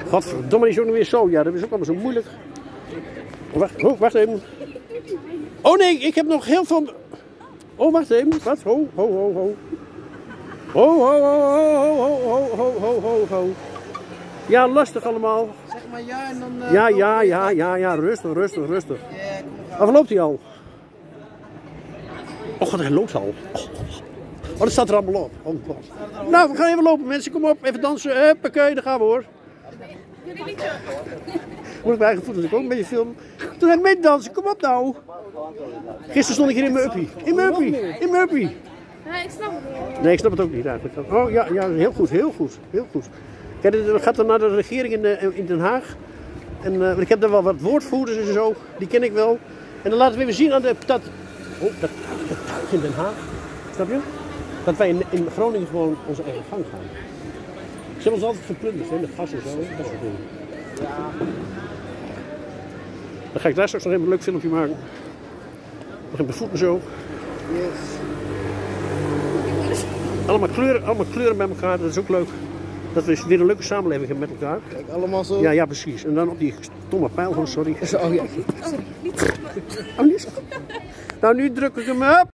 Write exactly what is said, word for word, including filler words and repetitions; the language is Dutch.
Godverdomme, die is ook nog weer zo. Ja, dat is ook allemaal zo moeilijk. Wacht, oh, wacht even. Oh nee, ik heb nog heel veel... Oh, wacht even. Wat? Ho, ho, ho, ho. Ho, ho, ho, ho, ho, ho, ho, ho, ho. Ja, lastig allemaal. Zeg maar ja en dan... Uh, ja, ja, ja, ja, ja, rustig, rustig, rustig. Ja, waar loopt hij al? Oh god, hij loopt al. Oh, dat staat er allemaal op. Oh, nou, we gaan even lopen mensen, kom op, even dansen. Huppakee, daar gaan we hoor. Moet ik mijn eigen voeten ook een beetje filmen. Toen ga ik mee dansen, kom op nou. Gisteren stond ik hier in mijn uppie. In mijn uppie, in mijn uppie. Nee, ik snap het niet. Nee, ik snap het ook niet eigenlijk. Oh ja, ja, heel goed, heel goed, heel goed. Kijk, het gaat dan naar de regering in, uh, in Den Haag. En uh, ik heb daar wel wat woordvoerders en zo, die ken ik wel. En dan laten we even zien aan de, dat, oh, dat, dat tuig in Den Haag. Snap je? Dat wij in, in Groningen gewoon onze eigen gang gaan. Ze hebben ons altijd geplunderd, hè, met gas en zo, dat soort dingen. Dan ga ik daar straks nog even een leuk filmpje maken. Nog even mijn voeten zo. Yes. Allemaal kleuren, allemaal kleuren bij elkaar, dat is ook leuk. Dat we weer een leuke samenleving hebben met elkaar. Kijk, allemaal zo. Ja, ja, precies. En dan op die stomme pijl van, sorry. Oh ja. Oh, niet zo. Nou, nu druk ik hem op.